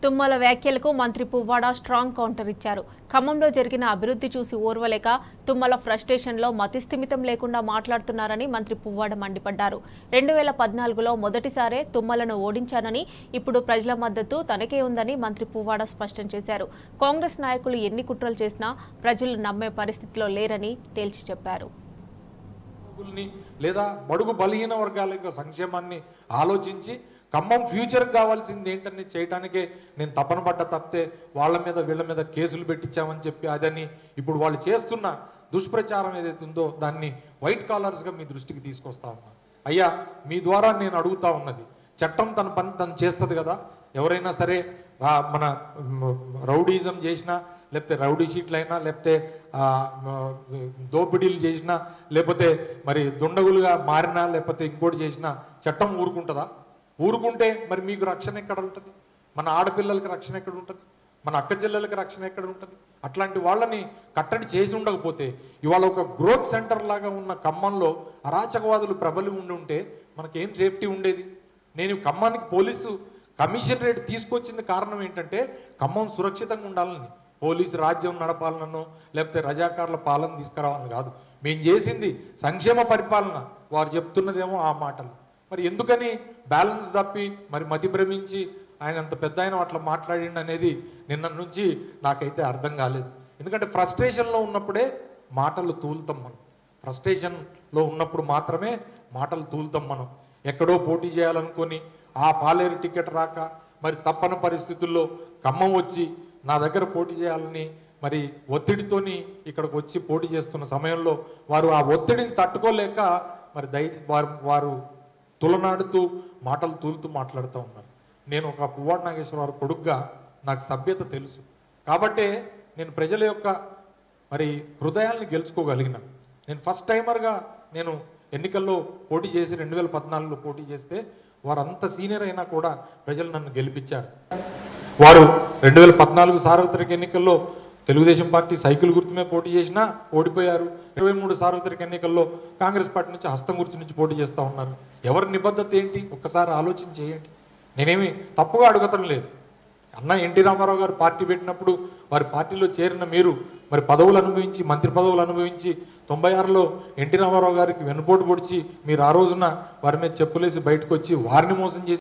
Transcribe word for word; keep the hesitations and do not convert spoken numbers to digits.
తుమ్మల వ్యాఖ్యలకు మంత్రి Puvvada strong counter ఇచ్చారు. ఖమ్మంలో జరిగిన అభివృద్ధి చూసి ఓర్వలేక తుమ్మల ఫ్రస్ట్రేషన్లో మతిస్థిమితం లేకుండా మాట్లాడుతున్నారని మంత్రి పువ్వాడ మండిపడ్డారు. రెండు వేల పద్నాలుగులో మొదటిసారే తుమ్మలను ఓడించానని, ఇప్పుడు ప్రజల మద్దతు తనకే ఉందని మంత్రి పువ్వాడ స్పష్టం చేశారు. కాంగ్రెస్ నాయకులు ఎన్ని కుట్రలు చేసినా ప్రజలు నమ్మే పరిస్థితిలో లేరని తేల్చి చెప్పారు. లేదా బడుగు బలహీన వర్గాల యొక్క సంక్షేమాన్ని ఆలోచించి ఖమ్మం ఫ్యూచర్కి కావాల్సింది ఏంటని చేయడానికే నేను తపన పడ్డ తప్పితే వాళ్ళ మీద వీళ్ళ మీద కేసులు పెట్టించామని చెప్పి అదని ఇప్పుడు వాళ్ళు చేస్తున్న దుష్ప్రచారం ఏదైతే ఉందో దాన్ని వైట్ కాలర్స్గా మీ దృష్టికి తీసుకొస్తా ఉన్నా. అయ్యా, మీ ద్వారా నేను అడుగుతా ఉన్నది, చట్టం తన పని తను చేస్తుంది కదా. ఎవరైనా సరే మన రౌడీజం చేసినా, లేకపోతే రౌడీ షీట్లు అయినా, లేకపోతే దోపిడీలు చేసినా, లేకపోతే మరి దుండగులుగా మారినా, లేకపోతే ఇంకోటి చేసినా చట్టం ఊరుకుంటుందా? ఊరుకుంటే మరి మీకు రక్షణ ఎక్కడ ఉంటుంది? మన ఆడపిల్లలకి రక్షణ ఎక్కడ ఉంటుంది? మన అక్క చెల్లెలకి రక్షణ ఎక్కడ ఉంటుంది? అట్లాంటి వాళ్ళని కట్టడి చేసి ఉండకపోతే ఇవాళ ఒక గ్రోత్ సెంటర్ లాగా ఉన్న ఖమ్మంలో అరాచకవాదులు ప్రబలి ఉండి ఉంటే మనకేం సేఫ్టీ ఉండేది? నేను ఖమ్మానికి పోలీసు కమిషనరేట్ తీసుకొచ్చింది కారణం ఏంటంటే ఖమ్మం సురక్షితంగా ఉండాలని, పోలీసు రాజ్యం నడపాలనో లేకపోతే రజాకారుల పాలన తీసుకురావాలని కాదు. మేము చేసింది సంక్షేమ పరిపాలన. వారు చెప్తున్నదేమో ఆ మాటలు. మరి ఎందుకని బ్యాలెన్స్ తప్పి మరి మతి భ్రమించి ఆయన అంత పెద్ద ఆయన అట్లా మాట్లాడిండు అనేది నిన్న నుంచి నాకైతే అర్థం కాలేదు. ఎందుకంటే ఫ్రస్ట్రేషన్లో ఉన్నప్పుడే మాటలు తూలుతాం మనం. ఫ్రస్ట్రేషన్లో ఉన్నప్పుడు మాత్రమే మాటలు తూలుతాం మనం. ఎక్కడో పోటీ చేయాలనుకొని ఆ పాలేరు టికెట్ రాక మరి తప్పని పరిస్థితుల్లో ఖమ్మం వచ్చి నా దగ్గర పోటీ చేయాలని మరి ఒత్తిడితోని ఇక్కడికి వచ్చి పోటీ చేస్తున్న సమయంలో వారు ఆ ఒత్తిడిని తట్టుకోలేక మరి దై వారు వారు తులనాడుతూ మాటలు తూలుతూ మాట్లాడుతూ ఉన్నారు. నేను ఒక పువ్వాడ నాగేశ్వరరావు కొడుకుగా నాకు సభ్యత తెలుసు కాబట్టే నేను ప్రజల యొక్క మరి హృదయాల్ని గెలుచుకోగలిగిన. నేను ఫస్ట్ టైమర్గా నేను ఎన్నికల్లో పోటీ చేసి రెండు వేల పద్నాలుగులో పోటీ చేస్తే వారు అంత సీనియర్ అయినా కూడా ప్రజలు నన్ను గెలిపించారు. వారు రెండు వేల పద్నాలుగు సార్వత్రిక ఎన్నికల్లో తెలుగుదేశం పార్టీ సైకిల్ గుర్తు మీద పోటీ చేసినా ఓడిపోయారు. ఇరవై మూడు సార్వత్రిక ఎన్నికల్లో కాంగ్రెస్ పార్టీ నుంచి హస్తం గుర్తు నుంచి పోటీ చేస్తూ ఉన్నారు. ఎవరి నిబద్ధత ఏంటి ఒక్కసారి ఆలోచన చేయండి. నేనేమి తప్పుగా అడుగుతం లేదు. అన్న ఎన్టీ రామారావు గారు పార్టీ పెట్టినప్పుడు వారి పార్టీలో చేరిన మీరు మరి పదవులు అనుభవించి మంత్రి పదవులు అనుభవించి తొంభై ఆరులో ఎన్టీ రామారావు గారికి వెన్నుపోటు పొడిచి మీరు ఆ రోజున వారి మీద చెప్పులేసి బయటకు వచ్చి వారిని మోసం చేసి